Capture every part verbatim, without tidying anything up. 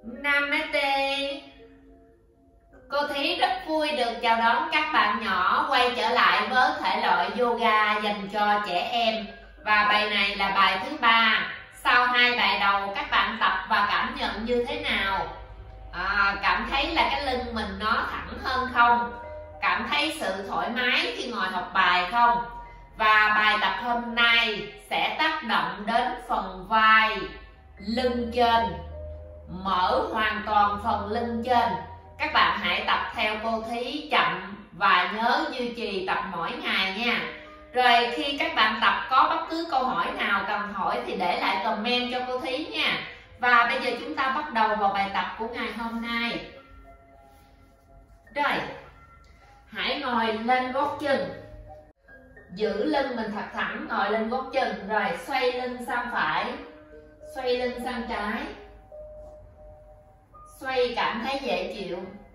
Namaste. Cô Thí rất vui được chào đón các bạn nhỏ quay trở lại với thể loại yoga dành cho trẻ em. Và bài này là bài thứ ba. Sau hai bài đầu các bạn tập và cảm nhận như thế nào? À, cảm thấy là cái lưng mình nó thẳng hơn không? Cảm thấy sự thoải mái khi ngồi học bài không? Và bài tập hôm nay sẽ tác động đến phần vai, lưng trên, mở hoàn toàn phần lưng trên. Các bạn hãy tập theo cô Thí chậm và nhớ duy trì tập mỗi ngày nha. Rồi khi các bạn tập có bất cứ câu hỏi nào cần hỏi thì để lại comment cho cô Thí nha. Và bây giờ chúng ta bắt đầu vào bài tập của ngày hôm nay. Rồi, hãy ngồi lên gót chân, giữ lưng mình thật thẳng, ngồi lên gót chân. Rồi xoay lưng sang phải, xoay lưng sang trái, xoay cảm thấy dễ chịu.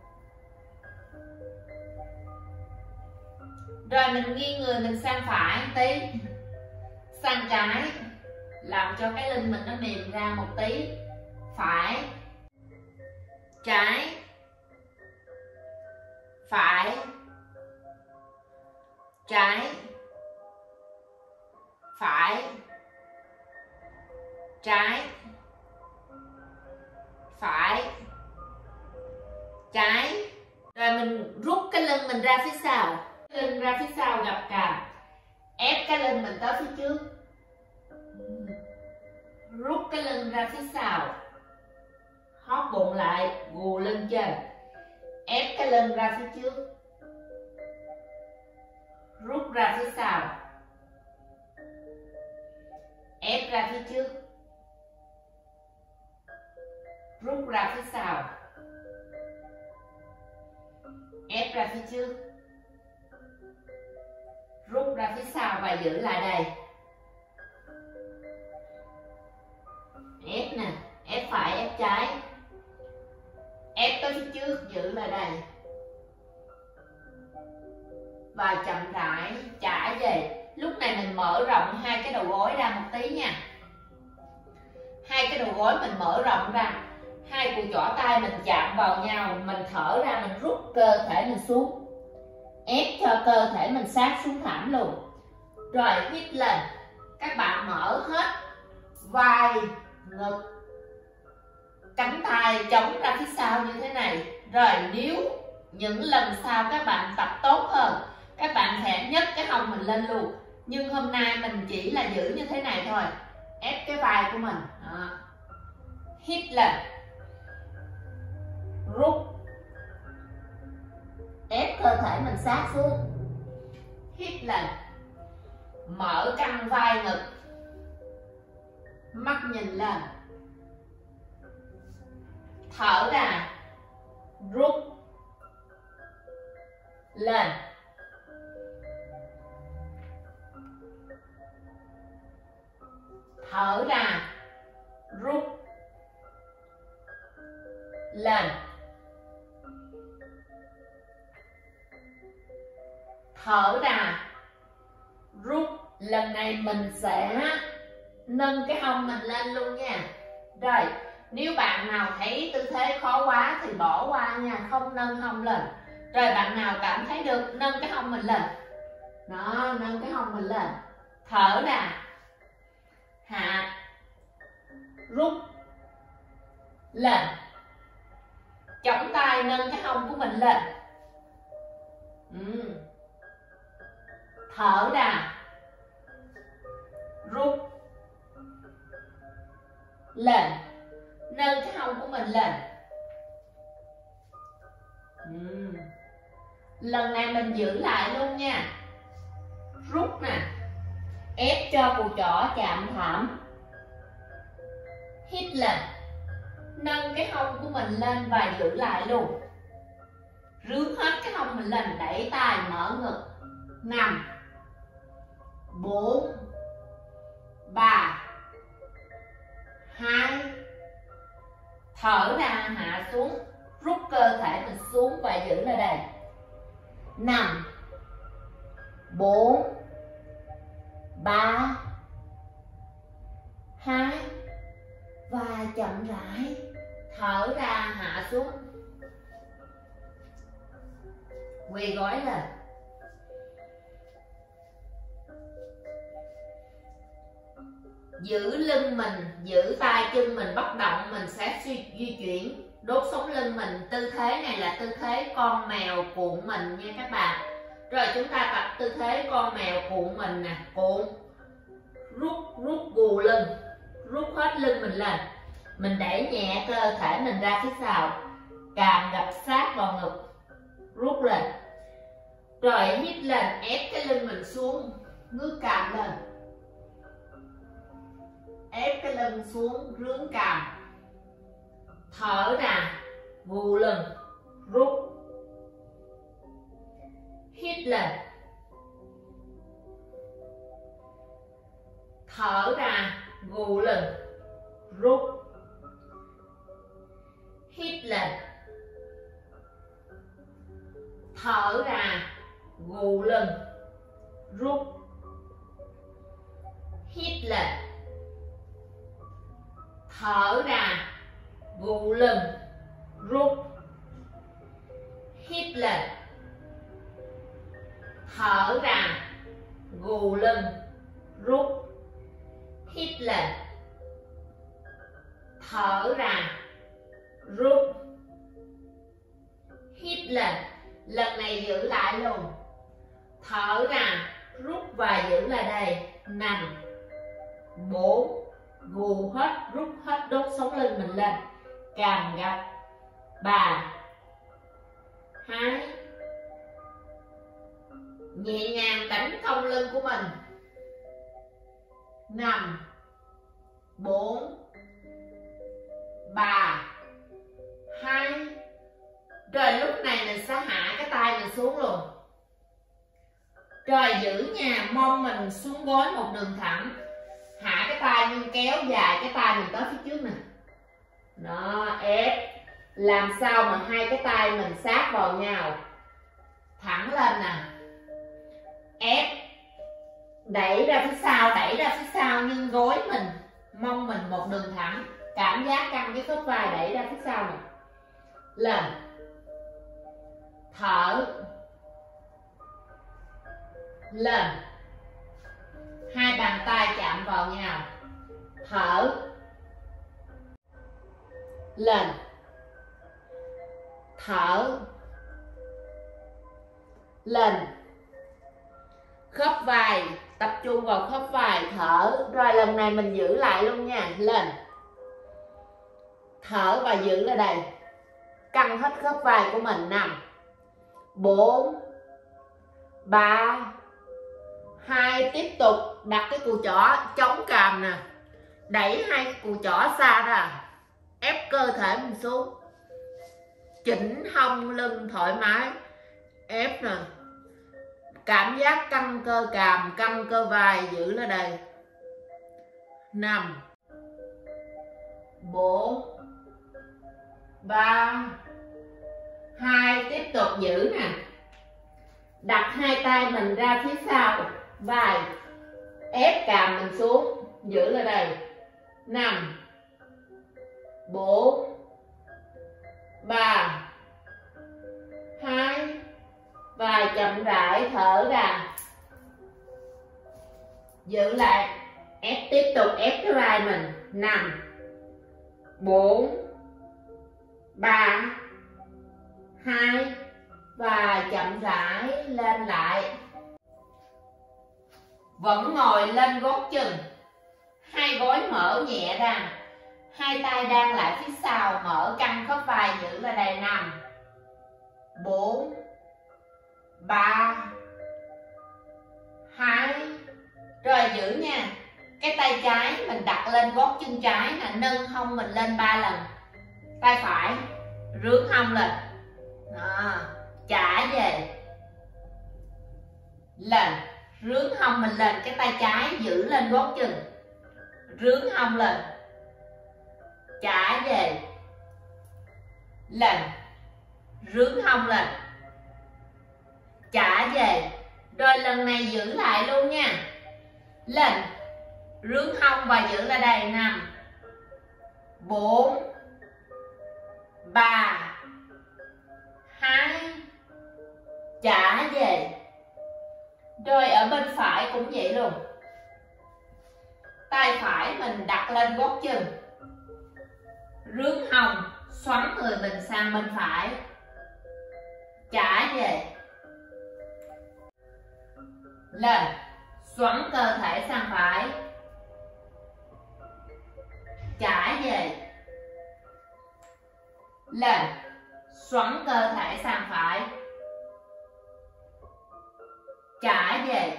Rồi mình nghiêng người mình sang phải tí, sang trái, làm cho cái lưng mình nó mềm ra một tí. Phải, trái, phải, trái, phải, trái, phải, trái. Rồi mình rút cái lưng mình ra phía sau, lưng ra phía sau gập cằm, ép cái lưng mình tới phía trước, rút cái lưng ra phía sau, hóp bụng lại, gù lưng trên, ép cái lưng ra phía trước, rút ra phía sau, ép ra phía trước, rút ra phía sau, ép ra phía trước, rút ra phía sau và giữ lại đây. Ép nè, ép phải, ép trái, ép tới phía trước, giữ lại đây. Và chậm rãi trả về. Lúc này mình mở rộng hai cái đầu gối ra một tí nha. Hai cái đầu gối mình mở rộng ra, hai cùi chỏ tay mình chạm vào nhau, mình thở ra, mình rút cơ thể mình xuống, ép cho cơ thể mình sát xuống thảm luôn. Rồi hít lên, các bạn mở hết vai, ngực, cánh tay chống ra phía sau như thế này. Rồi nếu những lần sau các bạn tập tốt hơn, các bạn sẽ nhấc cái hông mình lên luôn. Nhưng hôm nay mình chỉ là giữ như thế này thôi, ép cái vai của mình. Đó. Hít lên, rút, ép cơ thể mình sát xuống, hít lên, mở căng vai ngực, mắt nhìn lên, thở ra, rút, lên, thở ra, rút, lên, thở ra, rút. Lần này mình sẽ nâng cái hông mình lên luôn nha. Rồi nếu bạn nào thấy tư thế khó quá thì bỏ qua nha, không nâng hông lên. Rồi bạn nào cảm thấy được, nâng cái hông mình lên. Đó, nâng cái hông mình lên, thở ra, hạ, rút, lên, chống tay nâng cái hông của mình lên. ừ. Thở ra, rút, lên, nâng cái hông của mình lên. ừ. Lần này mình giữ lại luôn nha. Rút nè, ép cho cùi chỏ chạm thảm, hít lên, nâng cái hông của mình lên và giữ lại luôn. Rướn hết cái hông mình lên, đẩy tay mở ngực. Năm, bốn, ba, hai, thở ra, hạ xuống, rút cơ thể mình xuống và giữ lại đây. Năm, bốn, ba, hai, và chậm rãi thở ra hạ xuống, quỳ gối lên, giữ lưng mình, giữ tay chân mình bất động, mình sẽ suy, di chuyển đốt sống lưng mình. Tư thế này là tư thế con mèo cuộn mình nha các bạn. Rồi chúng ta tập tư thế con mèo cuộn mình nè, cuộn, rút rút gù lưng, rút hết lưng mình lên, mình đẩy nhẹ cơ thể mình ra phía sau, cằm gập sát vào ngực, rút lên, rồi hít lên, ép cái lưng mình xuống, ngước cằm lên, ép cái lưng xuống, rướn cằm, thở ra, gù lưng, rút, hít lên, thở ra, gù lưng, rút, hít lên, thở ra, gù lưng, rút, hít lên, thở ra, gù lưng, rút, hít lên, thở ra, gù lưng, rút, hít lên, thở ra, rút, hít lên. Lần này giữ lại luôn, thở ra, rút và giữ lại đây. Năm, bốn, gù hết, rút hết, đốt sống lưng mình lên, cằm gập. Ba, hai, nhẹ nhàng đánh cong lưng của mình. Năm, bốn, ba, hai. Rồi lúc này mình sẽ hạ cái tay mình xuống luôn. Rồi giữ nhà mông mình xuống gối một đường thẳng, hạ cái tay nhưng kéo dài cái tay mình tới phía trước nè. Đó, ép, làm sao mà hai cái tay mình sát vào nhau, thẳng lên nè, ép, đẩy ra phía sau, đẩy ra phía sau nhưng gối mình, mông mình một đường thẳng, cảm giác căng cái khớp vai, đẩy ra phía sau nè, lên, thở, lên, hai bàn tay chạm vào nhau, thở, lên, thở, lên, khớp vai, tập trung vào khớp vai, thở. Rồi lần này mình giữ lại luôn nha, lên, thở và giữ lại đây, căng hết khớp vai của mình. Năm, bốn, ba, hai, tiếp tục đặt cái cùi chỏ chống cằm nè, đẩy hai cái cùi chỏ xa ra, ép cơ thể mình xuống, chỉnh hông lưng thoải mái, ép nè, cảm giác căng cơ cằm, căng cơ vai, giữ lên đây. Năm, bốn, ba, hai, tiếp tục giữ nè, đặt hai tay mình ra phía sau vai, ép cằm mình xuống, giữ lên đây. Năm, bốn, ba, hai, và chậm rãi thở ra, giữ lại, ép, tiếp tục ép cái vai mình. Năm, bốn, ba, hai, và chậm rãi lên lại. Vẫn ngồi lên gót chân, hai gối mở nhẹ ra, hai tay đang lại phía sau, mở căng khớp vai, giữ lại đây. Năm, bốn, ba, hai, rồi giữ nha. Cái tay trái mình đặt lên gót chân trái là nâng hông mình lên ba lần, tay phải rướn hông lên. Đó, trả về, lên, rướn hông mình lên, cái tay trái giữ lên gót chân, rướn hông lên, trả về, lên, rướn hông lên, trả về. Rồi lần này giữ lại luôn nha, lên, rướn hông và giữ lại đây. Năm, bốn, ba, hai, trả về. Rồi ở bên phải cũng vậy luôn. Tay phải mình đặt lên gót chân, rướn hông, xoắn người mình sang bên phải, trả về. Lên, xoắn cơ thể sang phải, trả về. Lên, xoắn cơ thể sang phải, trả về.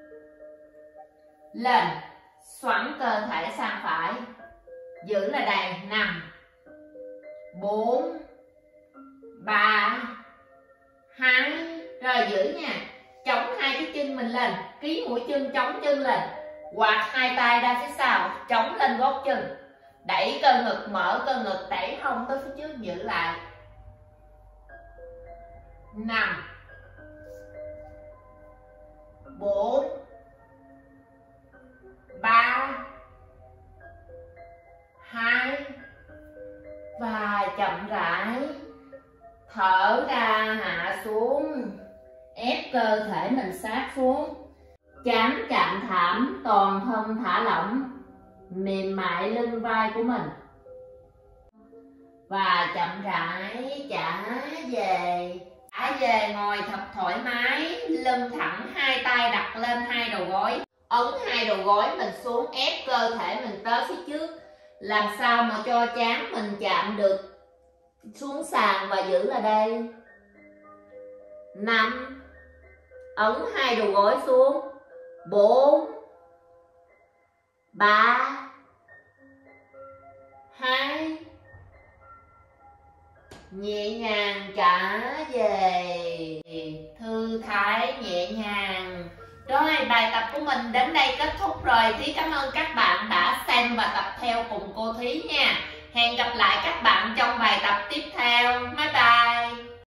Lên, xoắn cơ thể sang phải, giữ là đây. Năm, bốn, ba, hai, rồi giữ nha. Chống hai cái chân mình lên, ký mũi chân, chống chân lên, quạt hai tay ra phía sau, chống lên gót chân, đẩy cơ ngực, mở cơ ngực, đẩy hông tới phía trước, giữ lại. Năm, bốn, ba, hai, và chậm rãi thở ra, hạ xuống, ép cơ thể mình sát xuống, trán chạm thảm, toàn thân thả lỏng, mềm mại lưng vai của mình. Và chậm rãi trả về. Trả về, ngồi thật thoải mái, lưng thẳng, hai tay đặt lên hai đầu gối, ấn hai đầu gối mình xuống, ép cơ thể mình tới phía trước, làm sao mà cho trán mình chạm được xuống sàn và giữ là đây. Năm, ấn hai đầu gối xuống. Bốn, ba, hai, nhẹ nhàng trả về, thư thái nhẹ nhàng. Rồi, bài tập của mình đến đây kết thúc rồi. Thí cảm ơn các bạn đã xem và tập theo cùng cô Thí nha. Hẹn gặp lại các bạn trong bài tập tiếp theo. Bye bye.